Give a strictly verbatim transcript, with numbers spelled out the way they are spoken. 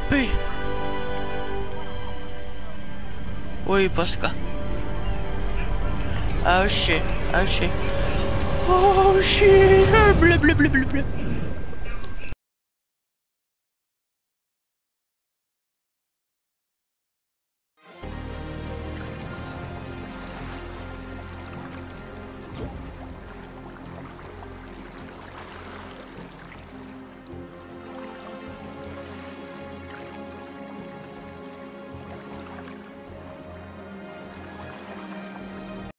P. Oi, Pascal. Oh shit, oh shit. Oh shit, bleu bleu bleu bleu bleu.